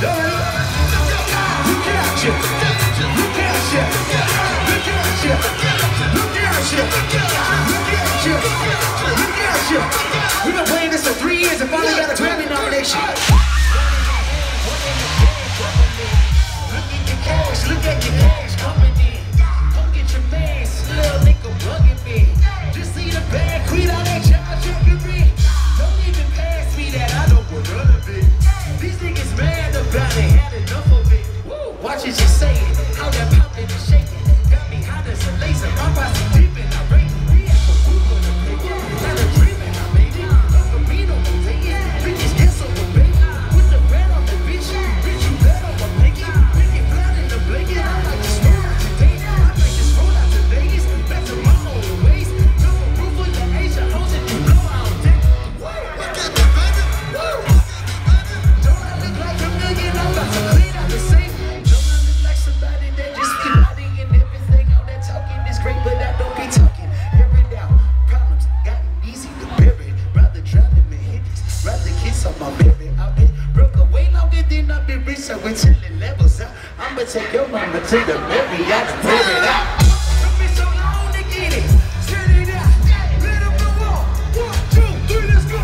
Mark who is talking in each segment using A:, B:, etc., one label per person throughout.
A: We've been playing this for 3 years and finally got a Grammy nomination. Look at your cash coming in. Come get your mask, little nigga bugging me. Just see the bad queen on that child checking me. Don't even pass me that, I don't want none of it. These niggas mad about it, had enough of it. Woo. Watch it, just say it. How that poppin' and shaking. Got me hot as a laser. My body's deep and I rate. We have a group on the paper. Had a dream and I made it. Don't for me, don't take it. Bitches get so baby. With the red on the bitch. Bitch, you bet on my blanket. Make it flat in the blanket. I like to roll out today. I like to roll out to Vegas. Back to my old ways. No roof with the Asia hoes and you blow out deck. Look at the baby. Don't I look like a million? I'm about to clean out the safe. Don't I look like somebody that just be lying and everything? All that talking is great, but I don't be talking. Hear it out. Problems got easy to bury. Rather drown in my hits. Rather kiss on my baby. I've been broke away longer than I've been rich, so we're chilling levels out. I'ma take your mama to the Marriott and tear it out. Took me so long to get it. Set it out. Let them go on. 1, 2, 3, let's go.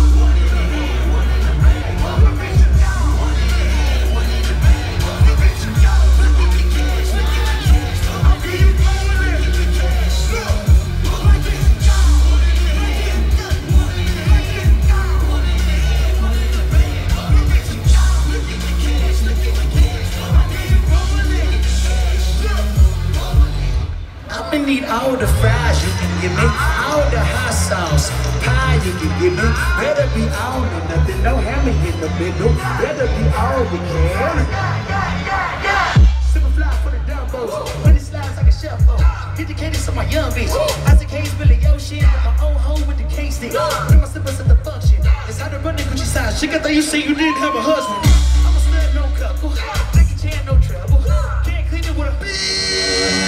A: I need all the fries you can give me, all the hot sauce, pie you can give me. Better be all or nothing, no hammer in the middle. Better be all we can. Super fly for the dumbos, when it slides like a shuffle. Educated so my young bitch. Isaac Hayes, Billy Ocean, with my own home with the cane stick. Bring my slippers at the function. It's how to run the Gucci size. Chick, I thought you said you didn't have a husband. I'm a stud, no couple. Take a chance, no trouble. Can't clean it with a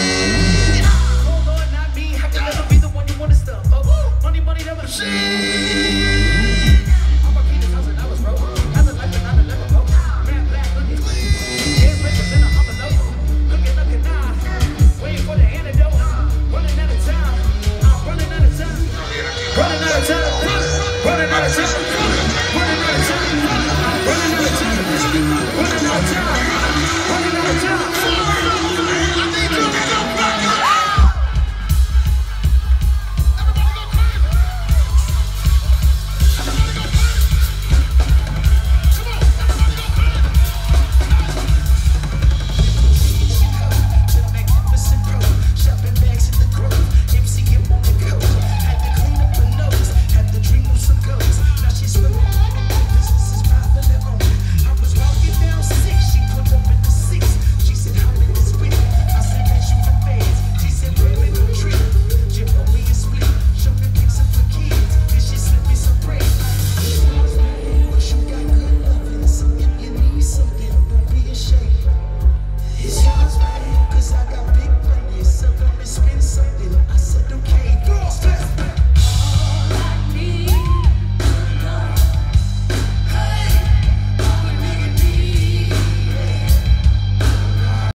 A: money, never shit.